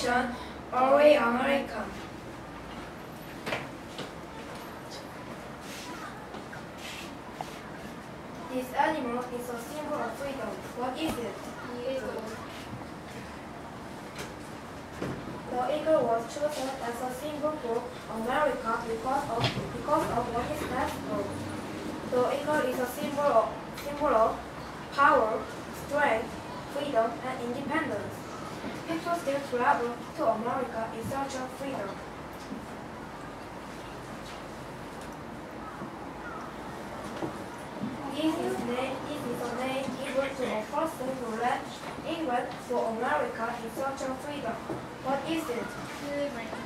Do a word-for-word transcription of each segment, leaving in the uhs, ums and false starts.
nation, early America. This animal is a symbol of freedom. What is it? The eagle was chosen as a symbol for America because of because of what it stands for. The eagle is a symbol of symbol of power, strength, freedom, and independence. People still travel to America in search of freedom. This is, name, this is a name given to a person who left England for America in search of freedom. What is it? Pilgrim.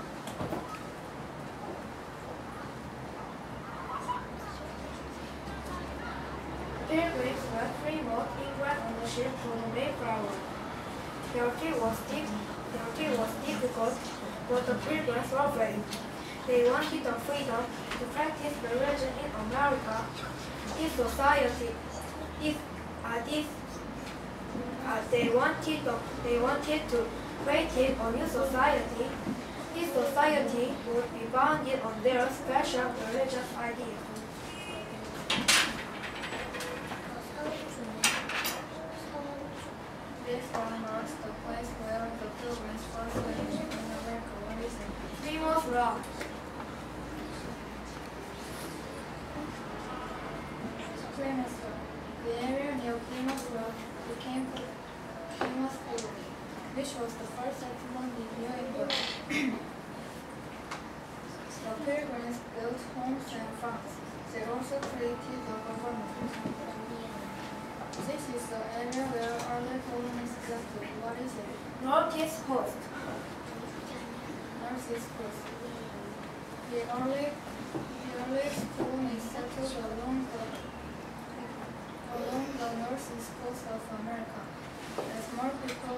Pilgrims were free moved England on the ship to the Mayflower. Their trip was deep, their trip was difficult, but the pilgrims were brave. They wanted the freedom to practice religion in America. This society, this, uh, this, uh, they wanted, the, they wanted to create a new society. This society would be founded on their special religious ideas. This one marks the place where the pilgrims first landed in America. What is it? Plymouth Rock. Plymouth Rock. The area near Plymouth Rock became Plymouth Rock, which was the first settlement in New England. The pilgrims built homes and farms. They also created the government. This is the area where early colonists settled. What is it? Northeast Coast. Northeast Coast. The early, the earliest colonists settled along the along the northeast coast of America. As more people